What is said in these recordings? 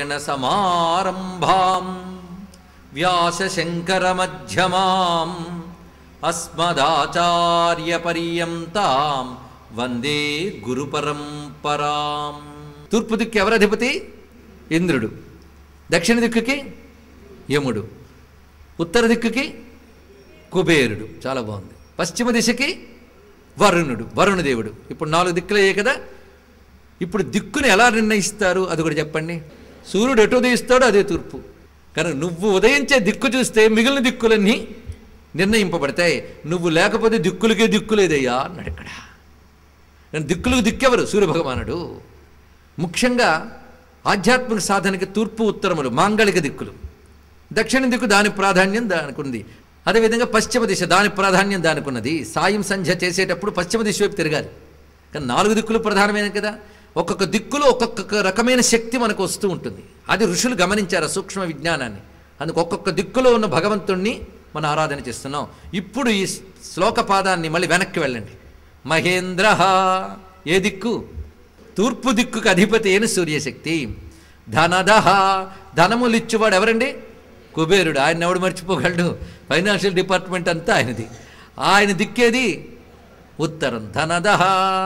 నారాయణ సమారంభాం వ్యాస శంకర మధ్యమాం అస్మదాచార్య పర్యంతాం వందే గురు పరంపరాం. తూర్పు దిక్కు ఎవరు అధిపతి? ఇంద్రుడు. దక్షిణ దిక్కుకి యముడు. ఉత్తర దిక్కుకి కుబేరుడు. చాలా బాగుంది. పశ్చిమ దిశకి వరుణుడు, వరుణదేవుడు. ఇప్పుడు 4 దిక్కులయ్యాయి కదా. ఇప్పుడు దిక్కుని ఎలా నిర్ణయిస్తారు అది కూడా చెప్పండి. సూర్యుడు ఎటు ఉదయిస్తాడో అదే తూర్పు. కనుక నువ్వు ఉదయించే దిక్కు చూస్తే మిగిలిన దిక్కులన్నీ నిర్ణయింపబడతాయి. నువ్వు లేకపోతే దిక్కులకే దిక్కులేదయ్యా అన్నాడు ఇక్కడ. దిక్కులకు దిక్కెవరు? సూర్యభగవానుడు. ముఖ్యంగా ఆధ్యాత్మిక సాధనకి తూర్పు ఉత్తరములు మాంగళిక దిక్కులు. దక్షిణ దిక్కు దాని ప్రాధాన్యం దానికి ఉంది. అదేవిధంగా పశ్చిమ దిశ దాని ప్రాధాన్యం దానికి ఉన్నది. సాయం సంధ్య చేసేటప్పుడు పశ్చిమ దిశ వైపు తిరగాలి. కానీ 4 దిక్కులు ప్రధానమైన కదా. ఒక్కొక్క దిక్కులో ఒక్కొక్క రకమైన శక్తి మనకు వస్తూ ఉంటుంది. అది ఋషులు గమనించారు సూక్ష్మ విజ్ఞానాన్ని. అందుకు ఒక్కొక్క దిక్కులో ఉన్న భగవంతుణ్ణి మనం ఆరాధన చేస్తున్నాం. ఇప్పుడు ఈ శ్లోక పాదాన్ని మళ్ళీ వెనక్కి వెళ్ళండి. మహేంద్ర ఏ దిక్కు? తూర్పు దిక్కుకు అధిపతి అయిన సూర్యశక్తి. ధనదహ ధనములిచ్చువాడు ఎవరండి? కుబేరుడు. ఆయన ఎవడు మర్చిపోగలడు? ఫైనాన్షియల్ డిపార్ట్మెంట్ అంతా ఆయనది. ఆయన దిక్కేది ఉత్తరం. ధనదహ.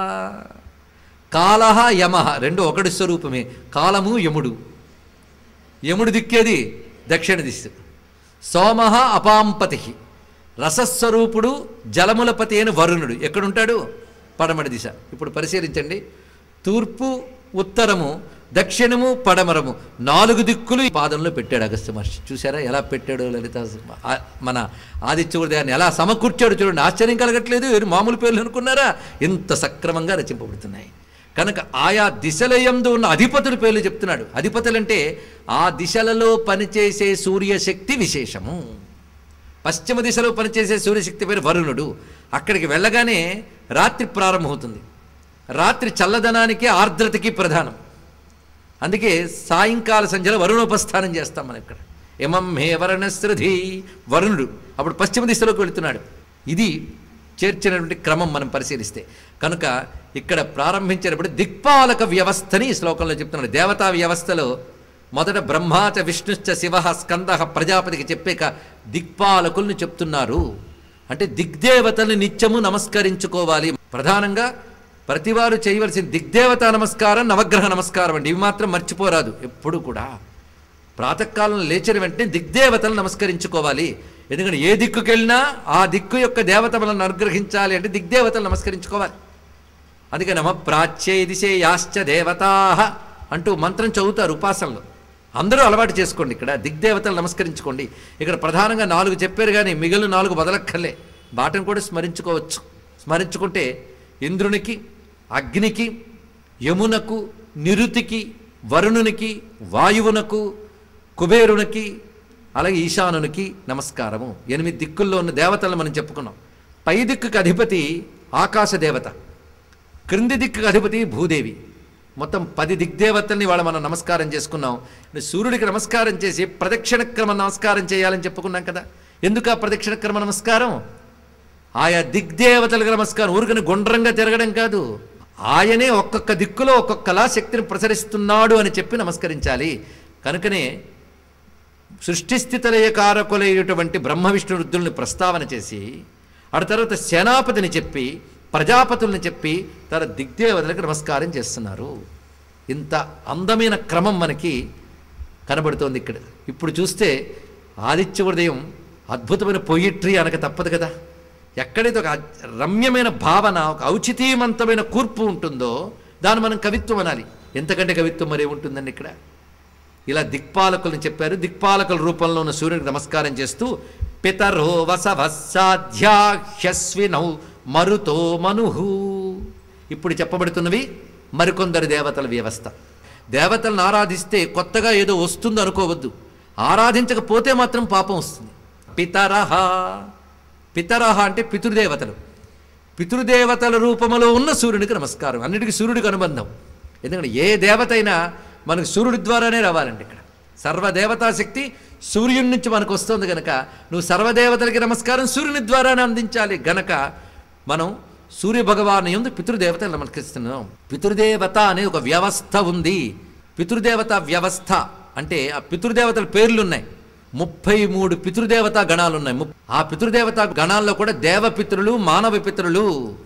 కాలహ యమః రెండు ఒకటి స్వరూపమే. కాలము యముడు. యముడు దిక్కేది దక్షిణ దిశ. సోమః అపాంపతి రసస్వరూపుడు జలములపతి అయిన వరుణుడు. ఎక్కడుంటాడు? పడమటి దిశ. ఇప్పుడు పరిశీలించండి. తూర్పు ఉత్తరము దక్షిణము పడమరము 4 దిక్కులు ఈ పాదంలో పెట్టాడు అగస్త్య మహర్షి. చూసారా ఎలా పెట్టాడు? లలిత మన ఆదిత్య హృదయాన్ని ఎలా సమకూర్చాడు చూడండి. ఆశ్చర్యం కలగట్లేదు. మామూలు పేర్లు అనుకున్నారా? ఇంత సక్రమంగా రచింపబడుతున్నాయి. కనుక ఆయా దిశలయందు ఉన్న అధిపతుల పేర్లు చెప్తున్నాడు. అధిపతులంటే ఆ దిశలలో పనిచేసే సూర్యశక్తి విశేషము. పశ్చిమ దిశలో పనిచేసే సూర్యశక్తి పేరు వరుణుడు. అక్కడికి వెళ్ళగానే రాత్రి ప్రారంభమవుతుంది. రాత్రి చల్లదనానికి ఆర్ద్రతకి ప్రధానం. అందుకే సాయంకాల సంధ్యలో వరుణోపస్థానం చేస్తాం మనం ఇక్కడ. యమం హే వరుణశ్రుధి వరుణుడు. అప్పుడు పశ్చిమ దిశలోకి వెళుతున్నాడు. ఇది చేర్చినటువంటి క్రమం మనం పరిశీలిస్తే. కనుక ఇక్కడ ప్రారంభించేటప్పుడు దిక్పాలక వ్యవస్థని ఈ శ్లోకంలో చెప్తున్నాడు. దేవతా వ్యవస్థలో మొదట బ్రహ్మాచ విష్ణుశ్చ శివ స్కంద ప్రజాపతికి చెప్పాక దిక్పాలకుల్ని చెప్తున్నారు. అంటే దిగ్దేవతల్ని నిత్యము నమస్కరించుకోవాలి. ప్రధానంగా ప్రతివారు చేయవలసిన దిగ్దేవతా నమస్కారం, నవగ్రహ నమస్కారం అండి. ఇవి మాత్రం మర్చిపోరాదు ఎప్పుడు కూడా. ప్రాతకాలం లేచిన వెంటనే దిగ్దేవతలు నమస్కరించుకోవాలి. ఎందుకంటే ఏ దిక్కుకి వెళ్ళినా ఆ దిక్కు యొక్క దేవత మనల్ని అనుగ్రహించాలి అంటే దిగ్దేవతలు నమస్కరించుకోవాలి. అందుకే నమ ప్రాచ్యే దిశే యాశ్చ దేవతా అంటూ మంత్రం చదువుతారు ఉపాసనలో. అందరూ అలవాటు చేసుకోండి. ఇక్కడ దిగ్దేవతలు నమస్కరించుకోండి. ఇక్కడ ప్రధానంగా 4 చెప్పారు కానీ మిగిలిన 4 బదలక్కర్లే. వాటిని కూడా స్మరించుకోవచ్చు. స్మరించుకుంటే ఇంద్రునికి, అగ్నికి, యమునకు, నిరుతికి, వరుణునికి, వాయువునకు, కుబేరునికి, అలాగే ఈశానునికి నమస్కారము. 8 దిక్కుల్లో ఉన్న దేవతలను మనం చెప్పుకున్నాం. పై దిక్కుకు అధిపతి ఆకాశ దేవత, క్రింది దిక్కుకు అధిపతి భూదేవి. మొత్తం 10 దిగ్దేవతల్ని వాళ్ళ మనం నమస్కారం చేసుకున్నాం. సూర్యుడికి నమస్కారం చేసి ప్రదక్షిణ క్రమ నమస్కారం చేయాలని చెప్పుకున్నాం కదా. ఎందుకు ఆ ప్రదక్షిణ క్రమ నమస్కారం? ఆయా దిగ్దేవతలకు నమస్కారం. ఊరికని గుండ్రంగా తిరగడం కాదు. ఆయనే ఒక్కొక్క దిక్కులో ఒక్కొక్కలా శక్తిని ప్రసరిస్తున్నాడు అని చెప్పి నమస్కరించాలి. కనుకనే సృష్టిస్థితిలయకారకులైనటువంటి బ్రహ్మ విష్ణు రుద్రుల్ని ప్రస్తావన చేసి ఆ తర్వాత సేనాపతిని చెప్పి ప్రజాపతుల్ని చెప్పి తన దిగ్దేవతలకు నమస్కారం చేస్తున్నారు. ఇంత అందమైన క్రమం మనకి కనబడుతోంది ఇక్కడ. ఇప్పుడు చూస్తే ఆదిత్య హృదయం అద్భుతమైన పొయిట్రీ అనక తప్పదు కదా. ఎక్కడైతే ఒక రమ్యమైన భావన, ఒక ఔచితీమంతమైన కూర్పు ఉంటుందో దాన్ని మనం కవిత్వం అనాలి. ఎంతకంటే కవిత్వం మరే ఉంటుందండి ఇక్కడ. ఇలా దిక్పాలకులను చెప్పారు. దిక్పాలకుల రూపంలో ఉన్న సూర్యుడికి నమస్కారం చేస్తూ పితరో వసవస్సాధ్యాహ్యస్వినౌ మరుతో మనుహు. ఇప్పుడు చెప్పబడుతున్నవి మరికొందరు దేవతల వ్యవస్థ. దేవతలను ఆరాధిస్తే కొత్తగా ఏదో వస్తుందో అనుకోవద్దు. ఆరాధించకపోతే మాత్రం పాపం వస్తుంది. పితరహ, పితరహ అంటే పితృదేవతలు. పితృదేవతల రూపంలో ఉన్న సూర్యుడికి నమస్కారం. అన్నిటికీ సూర్యుడికి అనుబంధం. ఎందుకంటే ఏ దేవత అయినా మనకు సూర్యుడి ద్వారానే రావాలండి. ఇక్కడ సర్వదేవతాశక్తి సూర్యుడి నుంచి మనకు వస్తుంది కనుక నువ్వు సర్వదేవతలకి నమస్కారం సూర్యుని ద్వారానే అందించాలి. గనక మనం సూర్యభగవాను యందు పితృదేవతలు నమస్కరిస్తున్నాం. పితృదేవత అనే ఒక వ్యవస్థ ఉంది. పితృదేవత వ్యవస్థ అంటే ఆ పితృదేవతల పేర్లు ఉన్నాయి. 33 పితృదేవతా గణాలు ఉన్నాయి. ఆ పితృదేవతా గణాల్లో కూడా దేవపితరులు, మానవ పితరులు,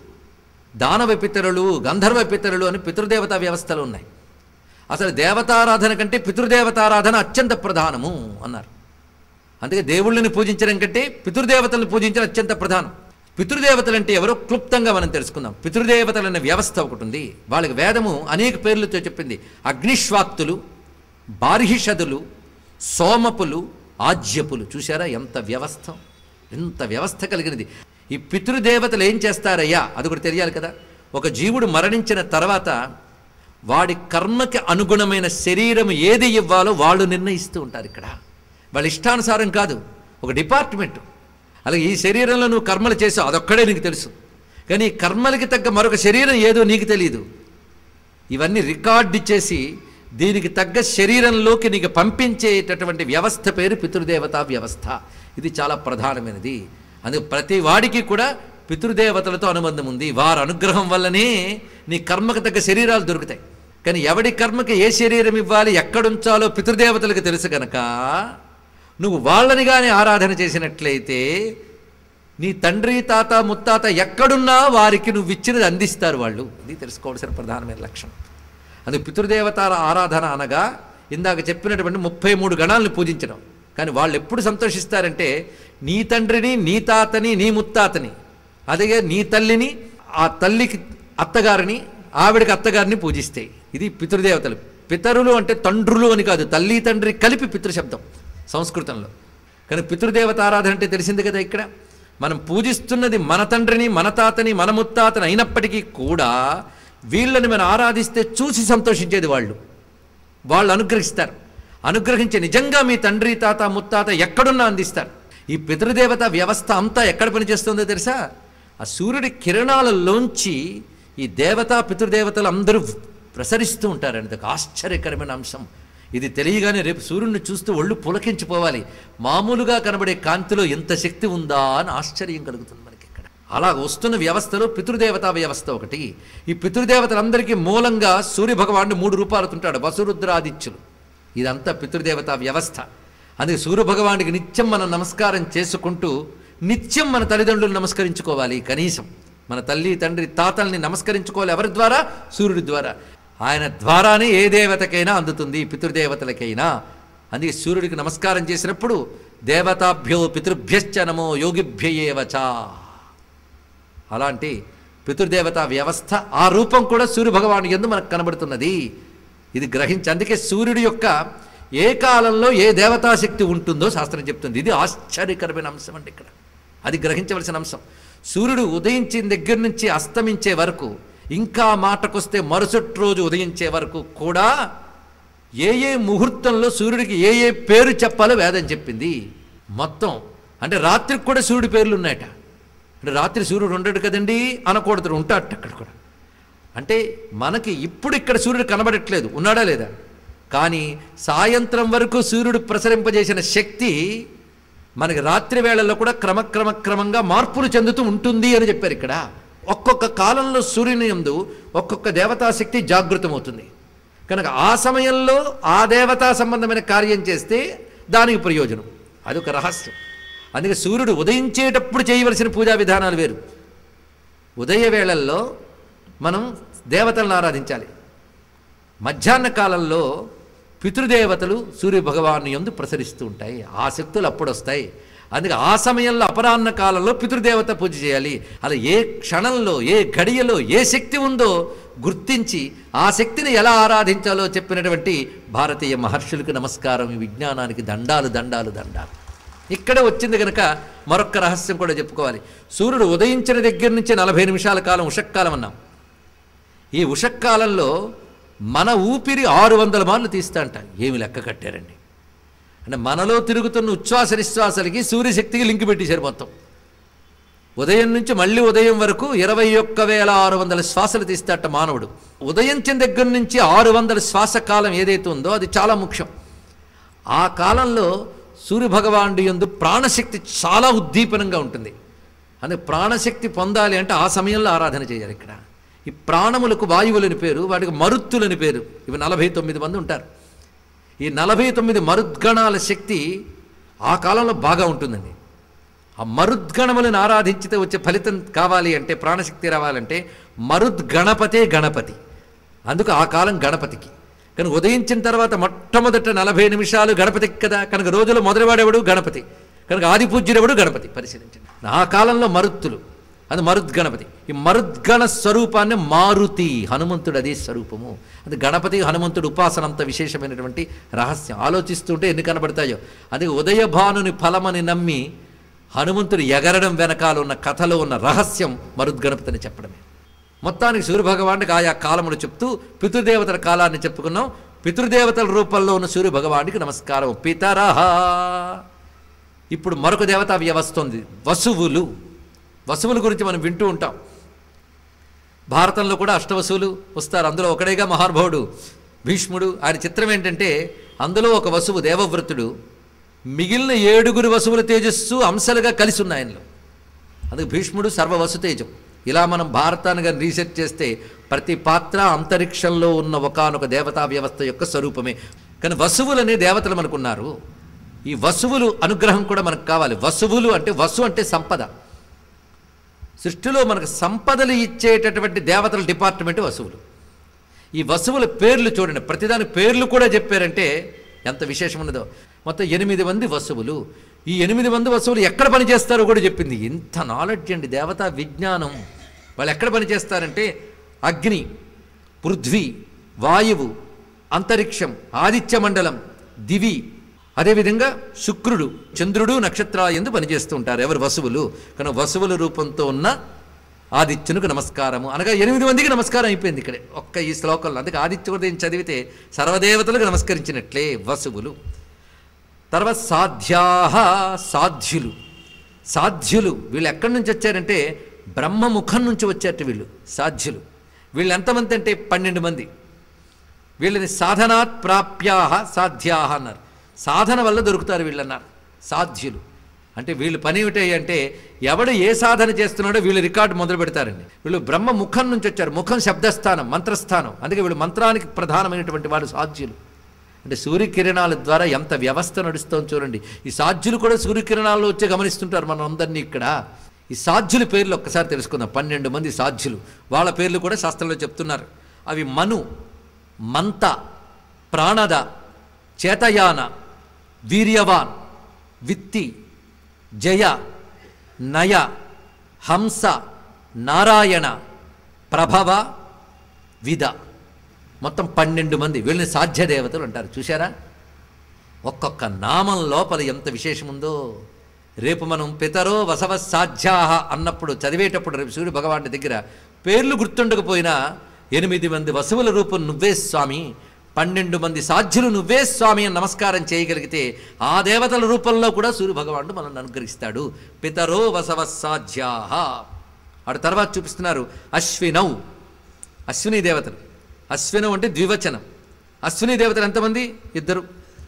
దానవ పితరులు, గంధర్వ పితరులు అని పితృదేవతా వ్యవస్థలు ఉన్నాయి. అసలు దేవతారాధన కంటే పితృదేవతారాధన అత్యంత ప్రధానము అన్నారు. అందుకే దేవుళ్ళని పూజించడం కంటే పితృదేవతలను పూజించడం అత్యంత ప్రధానం. పితృదేవతలు అంటే ఎవరో క్లుప్తంగా మనం తెలుసుకుందాం. పితృదేవతలు అనే వ్యవస్థ ఒకటి ఉంది. వాళ్ళకి వేదము అనేక పేర్లతో చెప్పింది. అగ్నిశ్వాక్తులు, బార్హిషదులు, సోమపులు, ఆజ్యపులు. చూశారా ఎంత వ్యవస్థ, ఎంత వ్యవస్థ కలిగినది. ఈ పితృదేవతలు ఏం చేస్తారయ్యా అది కూడా తెలియాలి కదా. ఒక జీవుడు మరణించిన తర్వాత వాడి కర్మకి అనుగుణమైన శరీరం ఏది ఇవ్వాలో వాళ్ళు నిర్ణయిస్తూ ఉంటారు. ఇక్కడ వాళ్ళ ఇష్టానుసారం కాదు, ఒక డిపార్ట్మెంట్. అలాగే ఈ శరీరంలో నువ్వు కర్మలు చేసావు అదొక్కడే నీకు తెలుసు, కానీ ఈ కర్మలకి తగ్గ మరొక శరీరం ఏదో నీకు తెలియదు. ఇవన్నీ రికార్డు చేసి దీనికి తగ్గ శరీరంలోకి నీకు పంపించేటటువంటి వ్యవస్థ పేరు పితృదేవతా వ్యవస్థ. ఇది చాలా ప్రధానమైనది. అందుకు ప్రతి వాడికి కూడా పితృదేవతలతో అనుబంధం ఉంది. వారి అనుగ్రహం వల్లనే నీ కర్మకు తగ్గ శరీరాలు దొరుకుతాయి. కానీ ఎవడి కర్మకి ఏ శరీరం ఇవ్వాలి, ఎక్కడుంచాలో పితృదేవతలకు తెలుసు కనుక నువ్వు వాళ్ళని కానీ ఆరాధన చేసినట్లయితే నీ తండ్రి, తాత, ముత్తాత ఎక్కడున్నా వారికి నువ్వు ఇచ్చినది అందిస్తారు వాళ్ళు. ఇది తెలుసుకోవాల్సిన ప్రధానమైన లక్షణం. అందుకు పితృదేవతాల ఆరాధన అనగా ఇందాక చెప్పినటువంటి 33 గణాలను పూజించడం. కానీ వాళ్ళు ఎప్పుడు సంతోషిస్తారంటే నీ తండ్రిని, నీ తాతని, నీ ముత్తాతని, అదే నీ తల్లిని, ఆ తల్లికి అత్తగారిని, ఆవిడకి అత్తగారిని పూజిస్తాయి. ఇది పితృదేవతలు. పితరులు అంటే తండ్రులు అని కాదు, తల్లి తండ్రి కలిపి పితృశబ్దం సంస్కృతంలో. కానీ పితృదేవత ఆరాధన అంటే తెలిసింది కదా. ఇక్కడ మనం పూజిస్తున్నది మన తండ్రిని, మన తాతని, మన ముత్తాతని అయినప్పటికీ కూడా వీళ్ళని మనం ఆరాధిస్తే చూసి సంతోషించేది వాళ్ళు అనుగ్రహిస్తారు. అనుగ్రహించే నిజంగా మీ తండ్రి, తాత, ముత్తాత ఎక్కడున్నా అందిస్తారు. ఈ పితృదేవత వ్యవస్థ అంతా ఎక్కడ పనిచేస్తుందో తెలుసా? ఆ సూర్యుడి కిరణాలలోంచి ఈ దేవతా పితృదేవతలు అందరూ ప్రసరిస్తూ ఉంటారండి. ఒక ఆశ్చర్యకరమైన అంశం ఇది. తెలియగానే రేపు సూర్యుడిని చూస్తూ ఒళ్ళు పులకించిపోవాలి. మామూలుగా కనబడే కాంతిలో ఎంత శక్తి ఉందా అని ఆశ్చర్యం కలుగుతుంది మనకి. ఇక్కడ అలా వస్తున్న వ్యవస్థలో పితృదేవతా వ్యవస్థ ఒకటి. ఈ పితృదేవతలందరికీ మూలంగా సూర్యభగవానుడు 3 రూపాలతో ఉంటాడు, వసురుద్రాదిత్యులు. ఇదంతా పితృదేవతా వ్యవస్థ. అందుకే సూర్యభగవానుడికి నిత్యం మనం నమస్కారం చేసుకుంటూ నిత్యం మన తల్లిదండ్రులు నమస్కరించుకోవాలి. కనీసం మన తల్లి, తండ్రి, తాతల్ని నమస్కరించుకోవాలి. ఎవరి ద్వారా? సూర్యుడి ద్వారా. ఆయన ద్వారానే ఏ దేవతకైనా అందుతుంది, పితృదేవతలకైనా. అందుకే సూర్యుడికి నమస్కారం చేసినప్పుడు దేవతాభ్యో పితృభ్యశ్చ నమో యోగిభ్యయేవచ. అలాంటి పితృదేవతా వ్యవస్థ, ఆ రూపం కూడా సూర్యభగవాను యందు మనకు కనబడుతున్నది. ఇది గ్రహించి అందుకే సూర్యుడి యొక్క ఏ కాలంలో ఏ దేవతాశక్తి ఉంటుందో శాస్త్రం చెప్తుంది. ఇది ఆశ్చర్యకరమైన అంశం అండి. ఇక్కడ అది గ్రహించవలసిన అంశం. సూర్యుడు ఉదయించిన దగ్గర నుంచి అస్తమించే వరకు, ఇంకా మాటకొస్తే మరుసటి రోజు ఉదయించే వరకు కూడా ఏ ఏ ముహూర్తంలో సూర్యుడికి ఏ ఏ పేరు చెప్పాలో వేదం చెప్పింది మొత్తం. అంటే రాత్రికి కూడా సూర్యుడి పేర్లు ఉన్నాయట. అంటే రాత్రి సూర్యుడు ఉండడు కదండి అనకూడదు, ఉంటాడట అక్కడ కూడా. అంటే మనకి ఇప్పుడు ఇక్కడ సూర్యుడు కనబడట్లేదు, ఉన్నాడా లేదా? కానీ సాయంత్రం వరకు సూర్యుడు ప్రసరింపజేసిన శక్తి మనకి రాత్రి వేళల్లో కూడా క్రమంగా మార్పులు చెందుతూ ఉంటుంది అని చెప్పారు ఇక్కడ. ఒక్కొక్క కాలంలో సూర్యుని యందు ఒక్కొక్క దేవతాశక్తి జాగృతమవుతుంది కనుక ఆ సమయంలో ఆ దేవతా సంబంధమైన కార్యం చేస్తే దానికి ప్రయోజనం. అదొక రహస్యం. అందుకే సూర్యుడు ఉదయించేటప్పుడు చేయవలసిన పూజా విధానాలు వేరు. ఉదయ వేళల్లో మనం దేవతలను ఆరాధించాలి. మధ్యాహ్న కాలంలో పితృదేవతలు సూర్యభగవాను యందు ప్రసరిస్తూ ఉంటాయి. ఆ శక్తులు అప్పుడు వస్తాయి. అందుకే ఆ సమయంలో అపరాహ్న కాలంలో పితృదేవత పూజ చేయాలి. అలా ఏ క్షణంలో ఏ ఘడియలో ఏ శక్తి ఉందో గుర్తించి ఆ శక్తిని ఎలా ఆరాధించాలో చెప్పినటువంటి భారతీయ మహర్షులకు నమస్కారం. ఈ విజ్ఞానానికి దండాలు దండాలు దండాలు. ఇక్కడ వచ్చింది కనుక మరొక్క రహస్యం కూడా చెప్పుకోవాలి. సూర్యుడు ఉదయించిన దగ్గర నుంచి 40 నిమిషాల కాలం ఉషక్కాలం అన్నాం. ఈ ఉషక్కాలంలో మన ఊపిరి 600 మార్లు తీస్తా అంట. ఏమి లెక్క కట్టారండి. అంటే మనలో తిరుగుతున్న ఉచ్ఛ్వాస నిశ్వాసలకి సూర్యశక్తికి లింక్ పెట్టేశారు మొత్తం. ఉదయం నుంచి మళ్ళీ ఉదయం వరకు 21,600 శ్వాసలు తీస్తాట మానవుడు. ఉదయించిన దగ్గర నుంచి 600 శ్వాస కాలం ఏదైతే ఉందో అది చాలా ముఖ్యం. ఆ కాలంలో సూర్యభగవానుడి యందు ప్రాణశక్తి చాలా ఉద్దీపనంగా ఉంటుంది. అందుకే ప్రాణశక్తి పొందాలి అంటే ఆ సమయంలో ఆరాధన చేయాలి. ఇక్కడ ఈ ప్రాణములకు వాయువులని పేరు, వాటికి మరుత్తులని పేరు. ఇవి 49 మంది ఉంటారు. ఈ 49 మరుద్గణాల శక్తి ఆ కాలంలో బాగా ఉంటుందండి. ఆ మరుద్గణములను ఆరాధించితే వచ్చే ఫలితం కావాలి అంటే, ప్రాణశక్తి రావాలంటే మరుద్గణపతే గణపతి. అందుకు ఆ కాలం గణపతికి. కనుక ఉదయించిన తర్వాత మొట్టమొదట 40 నిమిషాలు గణపతికి కదా. కనుక రోజులో మొదటివాడెవడు గణపతి. కనుక ఆది పూజ్యుడెవడు గణపతి. పరిశీలించండి. ఆ కాలంలో మరుత్తులు, అది మరుద్గణపతి. ఈ మరుద్గణ స్వరూపాన్ని మారుతి, హనుమంతుడు అదే స్వరూపము. అది గణపతి హనుమంతుడు ఉపాసన అంత విశేషమైనటువంటి రహస్యం. ఆలోచిస్తుంటే ఎన్ని కనబడతాయో. అది ఉదయభానుని ఫలమని నమ్మి హనుమంతుడు ఎగరడం వెనకాల ఉన్న కథలో ఉన్న రహస్యం మరుద్గణపతిని చెప్పడమే. మొత్తానికి సూర్యభగవానికి ఆయా కాలములు చెప్తూ పితృదేవతల కాలాన్ని చెప్పుకున్నాం. పితృదేవతల రూపంలో ఉన్న సూర్యభగవానికి నమస్కారం. పితరహ. ఇప్పుడు మరొక దేవతా వ్యవస్థ ఉంది, వసువులు. వసువుల గురించి మనం వింటూ ఉంటాం. భారతంలో కూడా అష్టవసువులు వస్తారు. అందులో ఒకడేగా మహానుభావుడు భీష్ముడు. ఆయన చిత్రం ఏంటంటే, అందులో ఒక వసువు దేవవ్రతుడు, మిగిలిన 7 వసువుల తేజస్సు అంశాలుగా కలిసి ఉన్నాయి ఆయనలో. అందుకు భీష్ముడు సర్వవసుతేజం. ఇలా మనం భారతాన్ని కానీ రీసెర్చ్ చేస్తే ప్రతి పాత్ర అంతరిక్షంలో ఉన్న ఒకానొక దేవతా వ్యవస్థ యొక్క స్వరూపమే. కానీ వసువులనే దేవతలు మనకున్నారు. ఈ వసువులు అనుగ్రహం కూడా మనకు కావాలి. వసువులు అంటే, వసు అంటే సంపద. సృష్టిలో మనకు సంపదలు ఇచ్చేటటువంటి దేవతల డిపార్ట్మెంట్ వసువులు. ఈ వసువుల పేర్లు చూడండి, ప్రతిదాని పేర్లు కూడా చెప్పారంటే ఎంత విశేషం ఉన్నదో. మొత్తం 8 మంది వసువులు. ఈ 8 మంది వసువులు ఎక్కడ పనిచేస్తారో కూడా చెప్పింది. ఇంత నాలెడ్జ్ అండి, దేవతా విజ్ఞానం. వాళ్ళు ఎక్కడ పనిచేస్తారంటే అగ్ని, పృథ్వీ, వాయువు, అంతరిక్షం, ఆదిత్య మండలం, దివి, అదేవిధంగా శుక్రుడు, చంద్రుడు, నక్షత్రాలు ఎందు పనిచేస్తూ ఉంటారు ఎవరు వసువులు. కనుక వసువుల రూపంతో ఉన్న ఆదిత్యునికి నమస్కారము అనగా 8 మందికి నమస్కారం అయిపోయింది ఇక్కడ ఒక్క ఈ శ్లోకంలో. అందుకే ఆదిత్య ఉదయం చదివితే సర్వదేవతలకు నమస్కరించినట్లే వసువులు. తర్వాత సాధ్యాహ, సాధ్యులు. సాధ్యులు వీళ్ళు ఎక్కడి నుంచి వచ్చారంటే బ్రహ్మముఖం నుంచి వచ్చారట వీళ్ళు సాధ్యులు. వీళ్ళు ఎంతమంది అంటే 12 మంది. వీళ్ళని సాధనాత్ ప్రాప్యాహ సాధ్యాహ అన్నారు. సాధన వల్ల దొరుకుతారు వీళ్ళన్నారు సాధ్యులు. అంటే వీళ్ళు పని ఏమిటాయి అంటే, ఎవడు ఏ సాధన చేస్తున్నాడో వీళ్ళు రికార్డు మొదలు పెడతారండి. వీళ్ళు బ్రహ్మ ముఖం నుంచి వచ్చారు. ముఖం శబ్దస్థానం, మంత్రస్థానం. అందుకే వీళ్ళు మంత్రానికి ప్రధానమైనటువంటి వాడు సాధ్యులు. అంటే సూర్యకిరణాల ద్వారా ఎంత వ్యవస్థ నడుస్తుందో చూడండి. ఈ సాధ్యులు కూడా సూర్యకిరణాల్లో వచ్చి గమనిస్తుంటారు మనం అందరినీ ఇక్కడ. ఈ సాధ్యుల పేర్లు ఒక్కసారి తెలుసుకుందాం. 12 మంది సాధ్యులు. వాళ్ళ పేర్లు కూడా శాస్త్రంలో చెప్తున్నారు. అవి మను, మంత, ప్రాణద, చేతయాన, వీర్యవాన్, విత్తి, జయ, నయ, హంస, నారాయణ, ప్రభవ, విద. మొత్తం 12 మంది. వీళ్ళని సాధ్య దేవతలు అంటారు. చూశారా, ఒక్కొక్క నామం లోపల ఎంత విశేషముందో. రేపు మనం పితరో వసవ సాధ్యాహ అన్నప్పుడు చదివేటప్పుడు రేపు సూర్య భగవానుడి దగ్గర పేర్లు గుర్తుండకపోయినా 8 మంది వసువుల రూపం నువ్వే స్వామి, 12 మంది సాధ్యులు నువ్వే స్వామి అని నమస్కారం చేయగలిగితే ఆ దేవతల రూపంలో కూడా సూర్య భగవానుడు మనల్ని అనుగ్రహిస్తాడు. పితరో వసవ సాధ్యాహ. ఆడ తర్వాత చూపిస్తున్నారు అశ్వినౌ, అశ్విని దేవతలు. అశ్వినం అంటే ద్వివచనం. అశ్విని దేవతలు ఎంతమంది? 2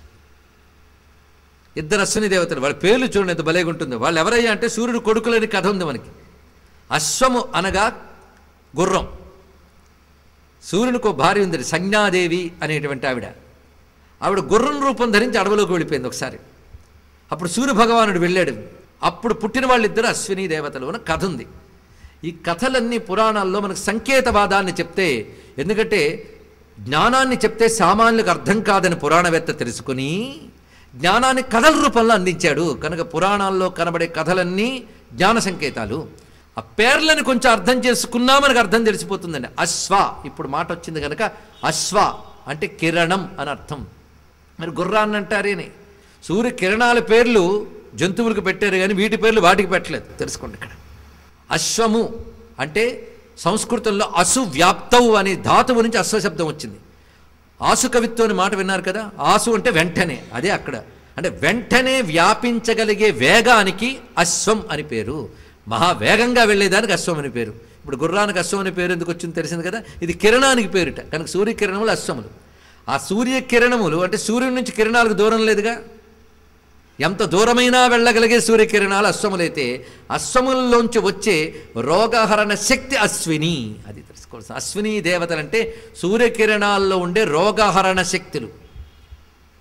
అశ్విని దేవతలు. వాళ్ళ పేర్లు చూడండి ఎంత భలేగా ఉంటుందో. వాళ్ళు ఎవరయ్యా అంటే సూర్యుడు కొడుకులని కథ ఉంది మనకి. అశ్వము అనగా గుర్రం. సూర్యునికి ఒక భార్య ఉంది సంజ్ఞాదేవి అనేటువంటి ఆవిడ గుర్రం రూపం ధరించి అడవిలోకి వెళ్ళిపోయింది ఒకసారి. అప్పుడు సూర్య భగవానుడు వెళ్ళాడు. అప్పుడు పుట్టిన వాళ్ళిద్దరు అశ్విని దేవతలు అని కథ ఉంది. ఈ కథలన్నీ పురాణాల్లో మనకు సంకేతవాదాన్ని చెప్తే, ఎందుకంటే జ్ఞానాన్ని చెప్తే సామాన్యులకు అర్థం కాదని పురాణవేత్త తెలుసుకుని జ్ఞానాన్ని కథల రూపంలో అందించాడు. కనుక పురాణాల్లో కనబడే కథలన్నీ జ్ఞాన సంకేతాలు. ఆ పేర్లను కొంచెం అర్థం చేసుకున్నా మనకు అర్థం తెలిసిపోతుందండి. అశ్వ, ఇప్పుడు మాట వచ్చింది కనుక అశ్వ అంటే కిరణం అని అర్థం. మరి గుర్రాన్ని అంటారేని. సూర్య కిరణాల పేర్లు జంతువులకు పెట్టారు కానీ వీటి పేర్లు వాటికి పెట్టలేదు. తెలుసుకోండి ఇక్కడ. అశ్వము అంటే సంస్కృతంలో అసు వ్యాప్తవు అనే ధాతువు నుంచి అశ్వశబ్దం వచ్చింది. ఆసు కవిత్వం అనే మాట విన్నారు కదా. ఆసు అంటే వెంటనే, అదే అక్కడ. అంటే వెంటనే వ్యాపించగలిగే వేగానికి అశ్వం అని పేరు. మహావేగంగా వెళ్ళేదానికి అశ్వం అని పేరు. ఇప్పుడు గుర్రానికి అశ్వం అనే పేరు ఎందుకు వచ్చింది తెలిసింది కదా. ఇది కిరణానికి పేరుట. కనుక సూర్యకిరణములు అశ్వములు. ఆ సూర్యకిరణములు అంటే సూర్యుడి నుంచి కిరణాలకు దూరం లేదుగా. ఎంత దూరమైనా వెళ్ళగలిగే సూర్యకిరణాలు అశ్వములైతే అశ్వముల్లోంచి వచ్చే రోగహరణ శక్తి అశ్విని. అది తెలుసుకోవాల్సిన. అశ్విని దేవతలంటే సూర్యకిరణాల్లో ఉండే రోగహరణ శక్తులు.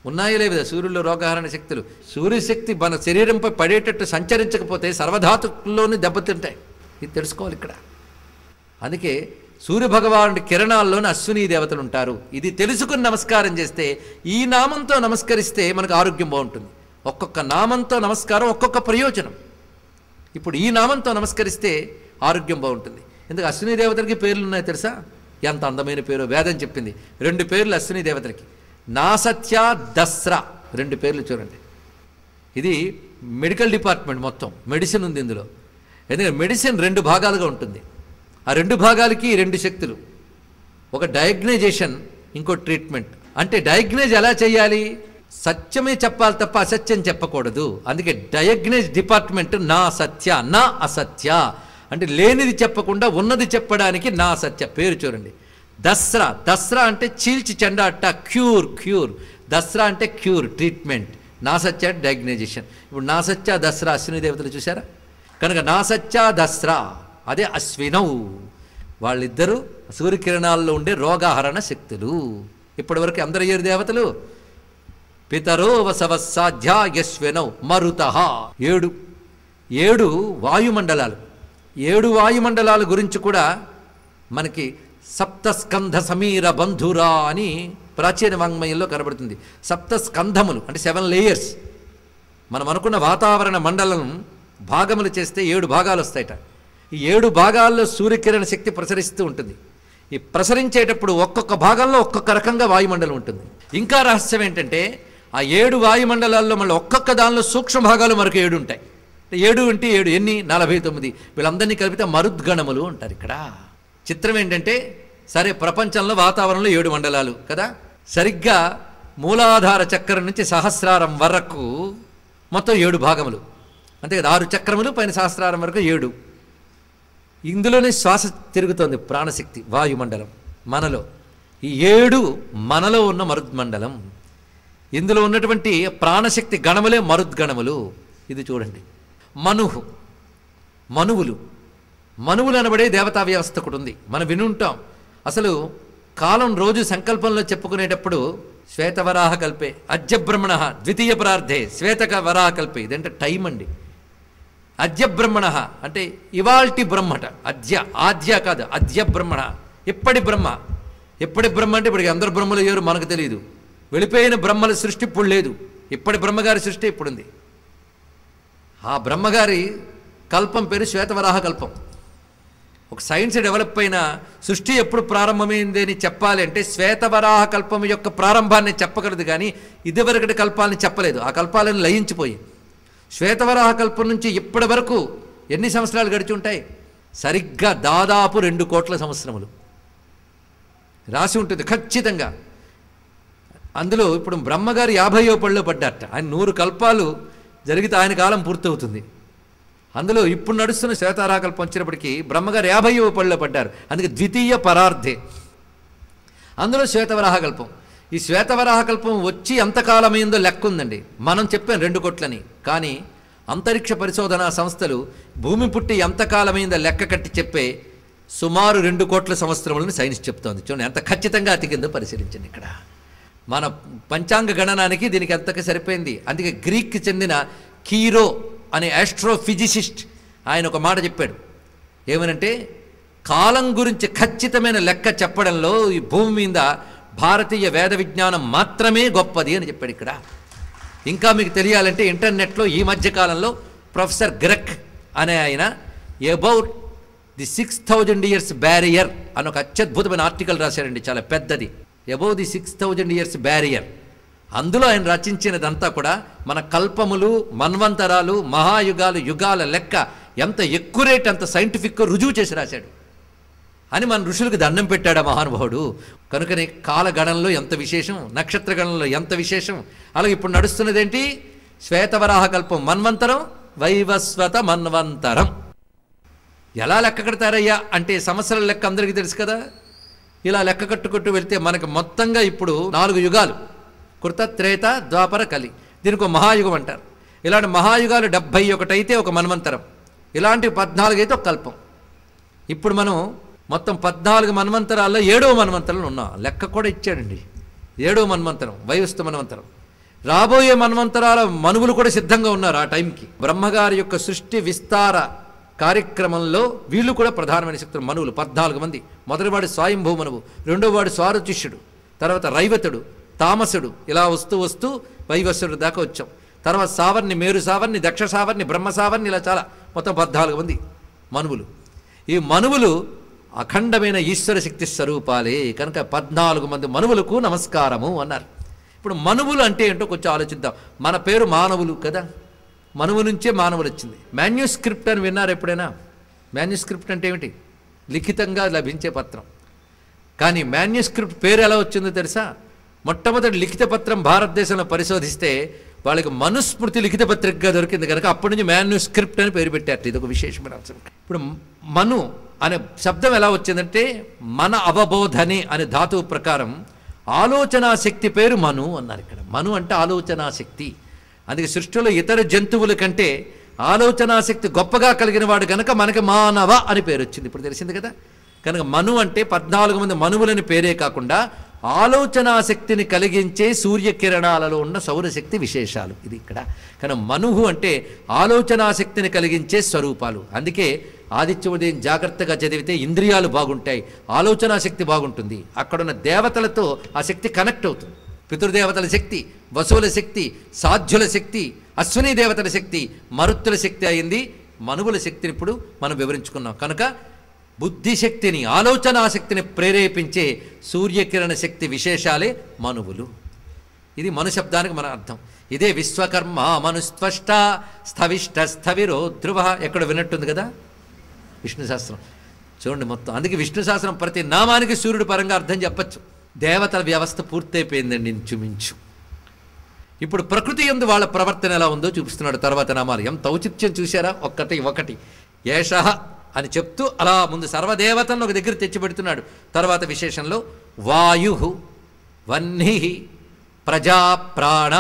ఉన్నాయో లేదా సూర్యుల్లో రోగాహరణ శక్తులు? సూర్యశక్తి మన శరీరంపై పడేటట్టు సంచరించకపోతే సర్వధాతుల్లోనూ దెబ్బతింటాయి. ఇది తెలుసుకోవాలి ఇక్కడ. అందుకే సూర్యభగవానుడి కిరణాల్లోని అశ్విని దేవతలు ఉంటారు. ఇది తెలుసుకుని నమస్కారం చేస్తే, ఈ నామంతో నమస్కరిస్తే మనకు ఆరోగ్యం బాగుంటుంది. ఒక్కొక్క నామంతో నమస్కారం ఒక్కొక్క ప్రయోజనం. ఇప్పుడు ఈ నామంతో నమస్కరిస్తే ఆరోగ్యం బాగుంటుంది. ఎందుకు అశ్విని దేవతలకి పేర్లు ఉన్నాయో తెలుసా? ఎంత అందమైన పేరు వేదం చెప్పింది. 2 పేర్లు అశ్విని దేవతలకి, నాసత్య, దస్రా, 2 పేర్లు చూడండి. ఇది మెడికల్ డిపార్ట్మెంట్, మొత్తం మెడిసిన్ ఉంది ఇందులో. ఎందుకంటే మెడిసిన్ 2 భాగాలుగా ఉంటుంది. ఆ 2 భాగాలకి 2 శక్తులు. ఒక డయాగ్నైజేషన్, ఇంకో ట్రీట్మెంట్. అంటే డయాగ్నైజ్ ఎలా చేయాలి? సత్యమే చెప్పాలి తప్ప అసత్యం చెప్పకూడదు. అందుకే డయాగ్నైజ్ డిపార్ట్మెంట్ నా సత్య, నా అసత్య. అంటే లేనిది చెప్పకుండా ఉన్నది చెప్పడానికి నా సత్య. పేరు చూడండి. దస్రా, దస్రా అంటే చీల్చి చెండాట, క్యూర్, క్యూర్. దస్రా అంటే క్యూర్, ట్రీట్మెంట్. నా సత్య డయాగ్నైజేషన్. ఇప్పుడు నా సత్య, దస్రా అశ్విని దేవతలు చూసారా? కనుక నా సత్య, దస్రా అదే అశ్వినౌ. వాళ్ళిద్దరూ సూర్యకిరణాల్లో ఉండే రోగాహరణ శక్తులు. ఇప్పటివరకు అందరూ 7 దేవతలు. పితరో వసవస్సాధ్యా యశ్వినౌ మరుతః. 7 వాయుమండలాలు. 7 వాయుమండలాల గురించి కూడా మనకి సప్తస్కంధ సమీర బంధురా అని ప్రాచీన వాంగ్మయంలో కనబడుతుంది. సప్తస్కంధములు అంటే 7 లేయర్స్. మనం అనుకున్న వాతావరణ మండలం భాగములు చేస్తే 7 భాగాలు వస్తాయట. ఈ 7 భాగాల్లో సూర్యకిరణ శక్తి ప్రసరిస్తూ ఉంటుంది. ఈ ప్రసరించేటప్పుడు ఒక్కొక్క భాగంలో ఒక్కొక్క రకంగా వాయుమండలం ఉంటుంది. ఇంకా రహస్యం ఏంటంటే ఆ 7 వాయుమండలాల్లో మళ్ళీ ఒక్కొక్క దానిలో సూక్ష్మ భాగాలు మరొక 7 ఉంటాయి. 7 అంటే 7 ఎన్ని? 49. వీళ్ళందరినీ కలిపితే మరుద్గణములు అంటారు. ఇక్కడ చిత్రం ఏంటంటే, సరే ప్రపంచంలో వాతావరణంలో 7 మండలాలు కదా, సరిగ్గా మూలాధార చక్రం నుంచి సహస్రారం వరకు మొత్తం 7 భాగములు. అంతే కదా, 6 చక్రములు పైన సహస్రారం వరకు 7. ఇందులోనే శ్వాస తిరుగుతోంది, ప్రాణశక్తి, వాయుమండలం మనలో. ఈ 7 మనలో ఉన్న మరుద్మండలం. ఇందులో ఉన్నటువంటి ప్రాణశక్తి గణములే మరుద్గణములు. ఇది చూడండి. మనువు, మనువులు, మనువులు అనబడే దేవతా వ్యవస్థ ఒకటి ఉంది. మనం వినుంటాం. అసలు కాలం రోజు సంకల్పంలో చెప్పుకునేటప్పుడు శ్వేతవరాహ కల్పే అద్యబ్రహ్మణ ద్వితీయ ప్రార్థే శ్వేతక వరాహ కల్పే. ఇదంటే టైం అండి. అద్యబ్రహ్మణ అంటే ఇవాల్టి బ్రహ్మట. ఆద్య కాదు, అద్యబ్రహ్మణ, ఇప్పటి బ్రహ్మ. ఎప్పటి బ్రహ్మ అంటే ఇప్పటికి అందరు బ్రహ్మలు ఎవరు మనకు తెలియదు. వెళ్ళిపోయిన బ్రహ్మల సృష్టి ఇప్పుడు లేదు. ఇప్పటి బ్రహ్మగారి సృష్టి ఇప్పుడుంది. ఆ బ్రహ్మగారి కల్పం పేరు శ్వేతవరాహ కల్పం. ఒక సైన్స్ డెవలప్ అయిన సృష్టి ఎప్పుడు ప్రారంభమైంది అని చెప్పాలి అంటే శ్వేతవరాహ కల్పం యొక్క ప్రారంభాన్ని చెప్పగలదు, కానీ ఇదివరకటి కల్పాలని చెప్పలేదు. ఆ కల్పాలను లయించిపోయి శ్వేతవరాహ కల్పం నుంచి ఇప్పటి వరకు ఎన్ని సంవత్సరాలు గడిచి ఉంటాయి? సరిగ్గా దాదాపు 2 కోట్ల సంవత్సరములు రాసి ఉంటుంది ఖచ్చితంగా. అందులో ఇప్పుడు బ్రహ్మగారు 50వ పళ్ళలో పడ్డారట. ఆయన 100 కల్పాలు జరిగితే ఆయన కాలం పూర్తవుతుంది. అందులో ఇప్పుడు నడుస్తున్న శ్వేతవరాహ కల్పం వచ్చినప్పటికీ బ్రహ్మగారు 50వ పళ్ళలో పడ్డారు. అందుకే ద్వితీయ పరార్థే. అందులో శ్వేతవరాహ కల్పం. ఈ శ్వేతవరాహ కల్పం వచ్చి ఎంతకాలమైందో లెక్క ఉందండి. మనం చెప్పాం 2 కోట్లని, కానీ అంతరిక్ష పరిశోధనా సంస్థలు భూమి పుట్టి ఎంతకాలమైందో లెక్క కట్టి చెప్పే సుమారు 2 కోట్ల సంవత్సరములను సైన్స్ చెప్తోంది. చూడండి ఎంత ఖచ్చితంగా అతికిందో పరిశీలించండి. ఇక్కడ మన పంచాంగ గణనానికి దీనికి ఎంతగా సరిపోయింది. అందుకే గ్రీక్కి చెందిన కీరో అనే ఆస్ట్రోఫిజిసిస్ట్ ఆయన ఒక మాట చెప్పాడు. ఏమనంటే, కాలం గురించి ఖచ్చితమైన లెక్క చెప్పడంలో ఈ భూమి మీద భారతీయ వేద విజ్ఞానం మాత్రమే గొప్పది అని చెప్పాడు. ఇక్కడ ఇంకా మీకు తెలియాలంటే ఇంటర్నెట్లో ఈ మధ్యకాలంలో ప్రొఫెసర్ గ్రెక్ అనే ఆయన అబౌట్ ది 6000 years బ్యారియర్ అని ఒక అత్యద్భుతమైన ఆర్టికల్ రాశారండి. చాలా పెద్దది. Above the 6000 years barrier. అందులో ఆయన రచించినదంతా కూడా మన కల్పములు, మన్వంతరాలు, మహాయుగాలు, యుగాల లెక్క ఎంత ఎక్యురేట్, అంత సైంటిఫిక్ రుజువు చేసి రాశాడు అని మన ఋషులకు దండం పెట్టాడు ఆ మహానుభావుడు. కనుకనే కాలగణంలో ఎంత విశేషం, నక్షత్ర గణంలో ఎంత విశేషం. అలాగే ఇప్పుడు నడుస్తున్నదేంటి? శ్వేతవరాహ కల్పం, మన్వంతరం, వైవస్వత మన్వంతరం. ఎలా లెక్క కడతారయ్యా అంటే సంవత్సరాల లెక్క అందరికీ తెలుసు కదా. ఇలా లెక్క కట్టుకుంటూ వెళ్తే మనకు మొత్తంగా ఇప్పుడు 4 యుగాలు, కృత, త్రేత, ద్వాపర, కలి. దీనికి ఒక మహాయుగం అంటారు. ఇలాంటి మహాయుగాలు 71 అయితే ఒక మన్వంతరం, ఇలాంటివి 14 అయితే ఒక కల్పం. ఇప్పుడు మనం మొత్తం 14 మన్వంతరాల్లో 7వ మన్వంతరంలో ఉన్నాం. లెక్క కూడా ఇచ్చాడండి. 7వ మన్వంతరం వైవస్వత మన్వంతరం. రాబోయే మన్వంతరాల మనువులు కూడా సిద్ధంగా ఉన్నారు ఆ టైంకి. బ్రహ్మగారి యొక్క సృష్టి విస్తార కార్యక్రమంలో వీళ్ళు కూడా ప్రధానమైన శక్తులు. మనువులు 14 మంది. మొదటివాడు స్వయంభూ మనువు, రెండోవాడు స్వారుచిష్యుడు, తర్వాత రైవతుడు, తామసుడు, ఇలా వస్తూ వస్తూ వైవస్సుడు దాకా వచ్చాం. తర్వాత సావర్ణి, మేరు సావర్ణి, దక్ష సావర్ణి, బ్రహ్మ సావర్ణి, ఇలా చాలా మొత్తం 14 మంది మనువులు. ఈ మనువులు అఖండమైన ఈశ్వర శక్తి స్వరూపాలే కనుక 14 మంది మనువులకు నమస్కారము అన్నారు. ఇప్పుడు మనువులు అంటే ఏంటో కొంచెం ఆలోచిద్దాం. మన పేరు మానవులు కదా, మనువు నుంచే మానవులు వచ్చింది. మాన్యుస్క్రిప్ట్ అని విన్నారు ఎప్పుడైనా? మాన్యుస్క్రిప్ట్ అంటే ఏమిటి? లిఖితంగా లభించే పత్రం. కానీ మాన్యుస్క్రిప్ట్ పేరు ఎలా వచ్చిందో తెలుసా? మొట్టమొదటి లిఖిత పత్రం భారతదేశంలో పరిశోధిస్తే వాళ్ళకి మనుస్మృతి లిఖిత పత్రికగా దొరికింది కనుక అప్పటి నుంచి మాన్యుస్క్రిప్ట్ అని పేరు పెట్టారు. ఇది ఒక విశేషమైన అంశం. ఇప్పుడు మను అనే శబ్దం ఎలా వచ్చిందంటే మన అవబోధనే అనే ధాతువు ప్రకారం ఆలోచనా శక్తి పేరు మను అన్నారు. ఇక్కడ మను అంటే ఆలోచనా శక్తి. అందుకే సృష్టిలో ఇతర జంతువుల కంటే ఆలోచనా శక్తి గొప్పగా కలిగిన వాడు కనుక మనకి మానవ అని పేరు వచ్చింది. ఇప్పుడు తెలిసింది కదా. కనుక మను అంటే 14 మంది మనువులని పేరే కాకుండా ఆలోచనా శక్తిని కలిగించే సూర్యకిరణాలలో ఉన్న సౌరశక్తి విశేషాలు ఇది ఇక్కడ. కానీ మనువు అంటే ఆలోచనా శక్తిని కలిగించే స్వరూపాలు. అందుకే ఆదిత్య ఉదయం జాగ్రత్తగా చదివితే ఇంద్రియాలు బాగుంటాయి, ఆలోచనా శక్తి బాగుంటుంది. అక్కడున్న దేవతలతో ఆ శక్తి కనెక్ట్ అవుతుంది. పితృదేవతల శక్తి, వసువుల శక్తి, సాధ్యుల శక్తి, అశ్విని దేవతల శక్తి, మరుత్తుల శక్తి అయింది. మనువుల శక్తిని ఇప్పుడు మనం వివరించుకున్నాం. కనుక బుద్ధిశక్తిని, ఆలోచనా శక్తిని ప్రేరేపించే సూర్యకిరణ శక్తి విశేషాలే మనువులు. ఇది మను శబ్దానికి మన అర్థం. ఇదే విశ్వకర్మ మనుస్త్వష్ట స్థవిష్ట స్థవిరో ధ్రువ ఎక్కడ విన్నట్టుంది కదా విష్ణు శాస్త్రం. చూడండి మొత్తం. అందుకే విష్ణు శాస్త్రం ప్రతి నామానికి సూర్యుడు పరంగా అర్థం చెప్పచ్చు. దేవతల వ్యవస్థ పూర్తయిపోయిందండి ఇంచుమించు. ఇప్పుడు ప్రకృతి యందు వాళ్ళ ప్రవర్తన ఎలా ఉందో చూపిస్తున్నాడు తర్వాత నామాలు. ఎంత ఔచిత్యం చూశారా? ఒకటి ఏషః అని చెప్తూ అలా ముందు సర్వదేవతలను ఒక దగ్గర తెచ్చిపెడుతున్నాడు. తర్వాత విశేషంలో వాయు, వహ్ని, ప్రజా, ప్రాణా,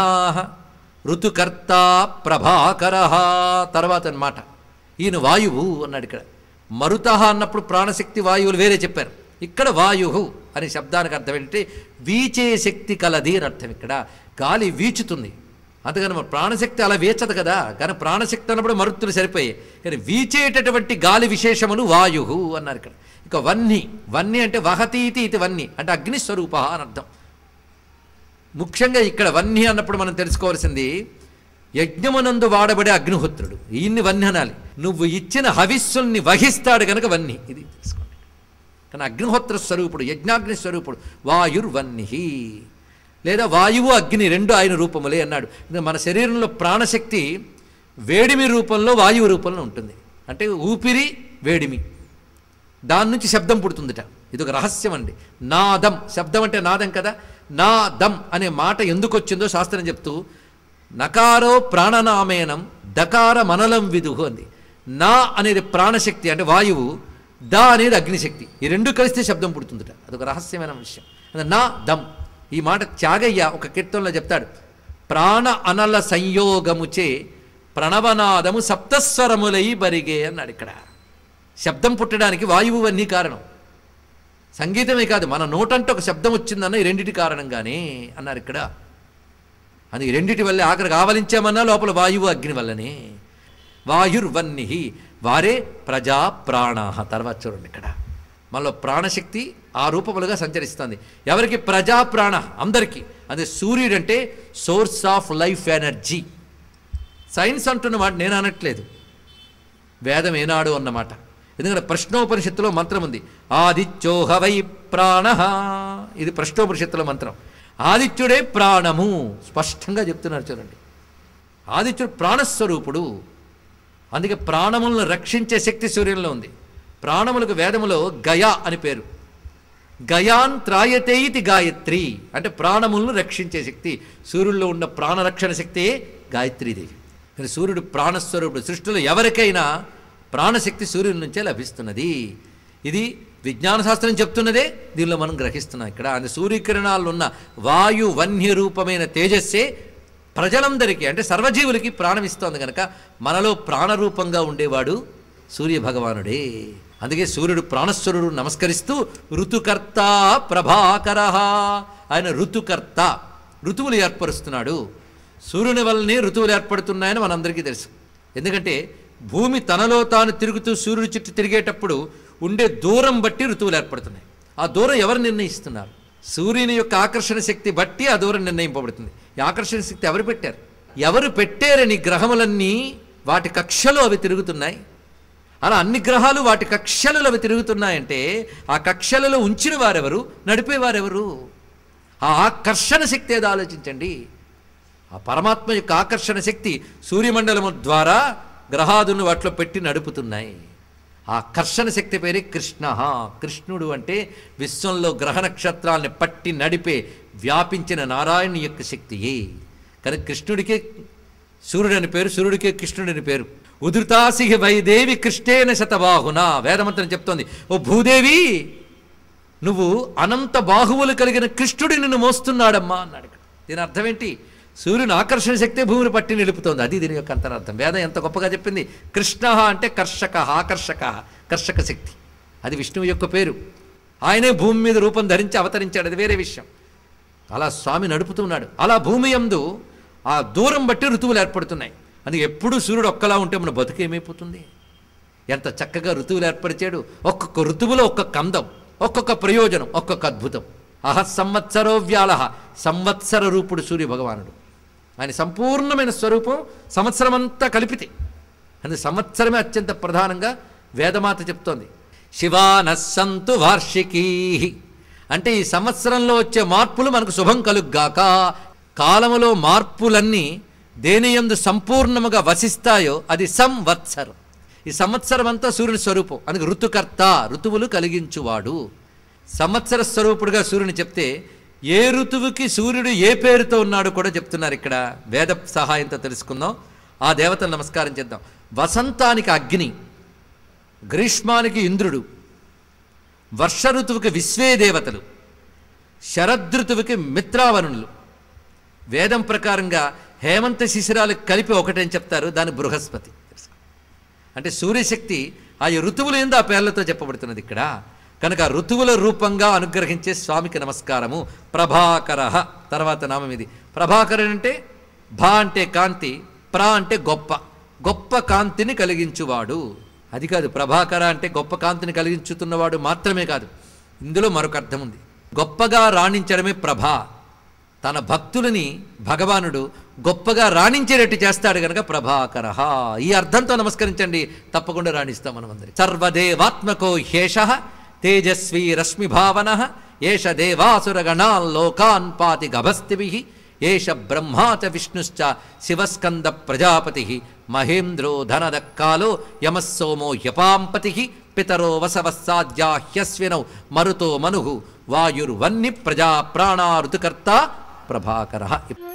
ఋతుకర్త, ప్రభాకర. తర్వాత అన్నమాట ఈయన వాయువు అన్నాడు. ఇక్కడ మరుత అన్నప్పుడు ప్రాణశక్తి వాయువులు వేరే చెప్పారు. ఇక్కడ వాయు అనే శబ్దానికి అర్థం ఏంటంటే వీచే శక్తి కలది అని అర్థం. ఇక్కడ గాలి వీచుతుంది, అందుకని ప్రాణశక్తి అలా వీచదు కదా. కానీ ప్రాణశక్తి అన్నప్పుడు మరుత్తులు సరిపోయాయి. కానీ వీచేటటువంటి గాలి విశేషమును వాయు అన్నారు ఇక్కడ. ఇక వహ్ని అంటే వహతీతి ఇది వహ్ని అంటే అగ్నిస్వరూప అని అర్థం. ముఖ్యంగా ఇక్కడ వహ్ని అన్నప్పుడు మనం తెలుసుకోవాల్సింది యజ్ఞమునందు వాడబడే అగ్నిహోత్రుడు. ఈయన్ని వహ్ని అనాలి. నువ్వు ఇచ్చిన హవిస్సుల్ని వహిస్తాడు కనుక వహ్ని. ఇది తెలుసుకోండి. కానీ అగ్నిహోత్ర స్వరూపుడు, యజ్ఞాగ్ని స్వరూపుడు వాయుర్వహ్ని. లేదా వాయువు అగ్ని రెండు ఆయన రూపములే అన్నాడు. మన శరీరంలో ప్రాణశక్తి వేడిమి రూపంలో వాయువు రూపంలో ఉంటుంది. అంటే ఊపిరి వేడిమి, దాని నుంచి శబ్దం పుడుతుందిట. ఇది ఒక రహస్యం అండి. నాదం, శబ్దం అంటే నాదం కదా. నాదం అనే మాట ఎందుకు వచ్చిందో శాస్త్రం చెప్తూ నకారో ప్రాణనామేనం దకార మనలం విదుహు అంది. నా అనేది ప్రాణశక్తి అంటే వాయువు, ద అనేది అగ్నిశక్తి. ఈ రెండు కలిస్తే శబ్దం పుడుతుందిట. అదొక రహస్యమైన విషయం. నా దం ఈ మాట త్యాగయ్య ఒక కీర్తనలో చెప్తాడు. ప్రాణ అనల సంయోగముచే ప్రణవనాదము సప్తస్వరములై బరిగే అన్నాడు. ఇక్కడ శబ్దం పుట్టడానికి వాయువు అన్నీ కారణం. సంగీతమే కాదు, మన నోటంటే ఒక శబ్దం వచ్చిందన్న ఈ రెండిటి కారణంగానే అన్నారు ఇక్కడ. అది రెండిటి వల్లే ఆఖరికి ఆవలించామన్నా లోపల వాయువు అగ్ని వల్లనే. వాయుర్వహ్ని వారే ప్రజా ప్రాణా. తర్వాత చూడండి ఇక్కడ మనలో ప్రాణశక్తి ఆ రూపములుగా సంచరిస్తుంది. ఎవరికి? ప్రజా ప్రాణ, అందరికీ. అదే సూర్యుడు అంటే source of life energy. Science అంటున్న మాట నేను అనట్లేదు, వేదం ఏనాడు అన్నమాట. ఎందుకంటే ప్రశ్నోపనిషత్తులో మంత్రం ఉంది, ఆదిత్యోహ వై ప్రాణ. ఇది ప్రశ్నోపనిషత్తులో మంత్రం. ఆదిత్యుడే ప్రాణము స్పష్టంగా చెప్తున్నారు చూడండి. ఆదిత్యుడు ప్రాణస్వరూపుడు. అందుకే ప్రాణములను రక్షించే శక్తి సూర్యుల్లో ఉంది. ప్రాణములకు వేదములో గయా అని పేరు. గయాన్ త్రాయతే ఇది గాయత్రి అంటే ప్రాణములను రక్షించే శక్తి. సూర్యుల్లో ఉన్న ప్రాణరక్షణ శక్తియే గాయత్రీదేవి. కానీ సూర్యుడు ప్రాణస్వరూపుడు. సృష్టిలో ఎవరికైనా ప్రాణశక్తి సూర్యుడి నుంచే లభిస్తున్నది. ఇది విజ్ఞాన శాస్త్రం చెప్తున్నదే, దీనిలో మనం గ్రహిస్తున్నాం ఇక్కడ. అది సూర్యకిరణాలు ఉన్న వాయు వన్య రూపమైన తేజస్సే ప్రజలందరికీ అంటే సర్వజీవులకి ప్రాణం ఇస్తోంది కనుక మనలో ప్రాణరూపంగా ఉండేవాడు సూర్యభగవానుడే. అందుకే సూర్యుడు ప్రాణస్వరుడు నమస్కరిస్తూ ఋతుకర్త ప్రభాకర, ఆయన ఋతుకర్త, ఋతువులు ఏర్పరుస్తున్నాడు. సూర్యుని వల్లనే ఋతువులు ఏర్పడుతున్నాయని మనందరికీ తెలుసు. ఎందుకంటే భూమి తనలో తాను తిరుగుతూ సూర్యుడి చుట్టూ తిరిగేటప్పుడు ఉండే దూరం బట్టి ఋతువులు ఏర్పడుతున్నాయి. ఆ దూరం ఎవరు నిర్ణయిస్తున్నారు? సూర్యుని యొక్క ఆకర్షణ శక్తి బట్టి ఆ దూరం నిర్ణయింపబడుతుంది. ఈ ఆకర్షణ శక్తి ఎవరు పెట్టారు? ఎవరు పెట్టారని గ్రహములన్నీ వాటి కక్షలో అవి తిరుగుతున్నాయి. అలా అన్ని గ్రహాలు వాటి కక్షలలో అవి తిరుగుతున్నాయంటే ఆ కక్షలలో ఉంచిన వారెవరు, నడిపేవారెవరు? ఆ ఆకర్షణ శక్తి ఏదో ఆలోచించండి. ఆ పరమాత్మ యొక్క ఆకర్షణ శక్తి సూర్యమండలము ద్వారా గ్రహాదులను వాటిలో పెట్టి నడుపుతున్నాయి. ఆ కర్షణ శక్తి పేరే కృష్ణ. కృష్ణుడు అంటే విశ్వంలో గ్రహ నక్షత్రాలని పట్టి నడిపే వ్యాపించిన నారాయణుని యొక్క శక్తియే. కానీ కృష్ణుడికే సూర్యుడు అని పేరు, సూర్యుడికే కృష్ణుడిని పేరు. ఉధృతాసి వైదేవి కృష్ణేన శతబాహున వేదమంత్రం చెప్తోంది, ఓ భూదేవి నువ్వు అనంత బాహువులు కలిగిన కృష్ణుడి నిన్ను మోస్తున్నాడమ్మా అన్నాడు. దీని అర్థం ఏంటి? సూర్యుని ఆకర్షణ శక్తే భూమిని పట్టి నిలుపుతోంది. అది దీని యొక్క అంతరార్థం. వేదం ఎంత గొప్పగా చెప్పింది. కృష్ణ అంటే కర్షక, ఆకర్షక, కర్షక శక్తి. అది విష్ణువు యొక్క పేరు. ఆయనే భూమి మీద రూపం ధరించి అవతరించాడు, అది వేరే విషయం. అలా స్వామి నడుపుతున్నాడు. అలా భూమి యందు ఆ దూరం బట్టి ఋతువులు ఏర్పడుతున్నాయి. అందుకే ఎప్పుడూ సూర్యుడు ఒక్కలా ఉంటే మన బతుకేమైపోతుంది? ఎంత చక్కగా ఋతువులు ఏర్పరిచాడు. ఒక్కొక్క ఋతువులో ఒక్కొక్క అందం, ఒక్కొక్క ప్రయోజనం, ఒక్కొక్క అద్భుతం. సంవత్సరో వ్యాళ, సంవత్సర రూపుడు సూర్య భగవానుడు. ఆయన సంపూర్ణమైన స్వరూపం సంవత్సరం అంతా కలిపితే. అందుకే సంవత్సరమే అత్యంత ప్రధానంగా వేదమాత చెప్తోంది. శివానస్సంతు వార్షికీ అంటే ఈ సంవత్సరంలో వచ్చే మార్పులు మనకు శుభం కలుగ్గాక. కాలములో మార్పులన్నీ దేనియందు సంపూర్ణముగా వసిస్తాయో అది సంవత్సరం. ఈ సంవత్సరం అంతా సూర్యుని స్వరూపం. అందుకే ఋతుకర్త, ఋతువులు కలిగించువాడు. సంవత్సర స్వరూపుడుగా సూర్యుని చెప్తే ఏ ఋతువుకి సూర్యుడు ఏ పేరుతో ఉన్నాడు కూడా చెప్తున్నారు. ఇక్కడ వేద సహాయంతో తెలుసుకుందాం. ఆ దేవతను నమస్కారం చేద్దాం. వసంతానికి అగ్ని, గ్రీష్మానికి ఇంద్రుడు, వర్ష ఋతువుకి విశ్వే దేవతలు, శరదృతువుకి మిత్రావరుణులు. వేదం ప్రకారంగా హేమంత శిశిరాలకు కలిపి ఒకటని చెప్తారు, దాని బృహస్పతి. అంటే సూర్యశక్తి ఆ ఋతువులు ఏందో ఆ పేర్లతో చెప్పబడుతున్నది ఇక్కడ. కనుక ఋతువుల రూపంగా అనుగ్రహించే స్వామికి నమస్కారము. ప్రభాకర తర్వాత నామం ఇది. ప్రభాకరుడు అంటే భా అంటే కాంతి, ప్ర అంటే గొప్ప, గొప్ప కాంతిని కలిగించువాడు. అది కాదు, ప్రభాకర అంటే గొప్ప కాంతిని కలిగించుతున్నవాడు మాత్రమే కాదు, ఇందులో మరొక అర్థం ఉంది. గొప్పగా రాణించడమే ప్రభా. తన భక్తులని భగవానుడు గొప్పగా రాణించేటట్టు చేస్తాడు కనుక ప్రభాకర. ఈ అర్థంతో నమస్కరించండి, తప్పకుండా రాణిస్తాం మనం అందరి. సర్వదేవాత్మకో హేష తేజస్వీ రశ్మి భావన ఏష దేవాసురగణాన్ లోకాన్ పాతి గభస్తిభిః ఏష బ్రహ్మా చ విష్ణుశ్చ శివస్కంద ప్రజాపతి మహేంద్రో ధనదక్కాలో యమః సోమో హ్యపాంపతిః పితరో వసవస్సాద్యా హ్యస్వినౌ మరుతో మనుః వాయుర్వన్ని ప్రజా ప్రాణా ఋతుకర్త ప్రభాకర.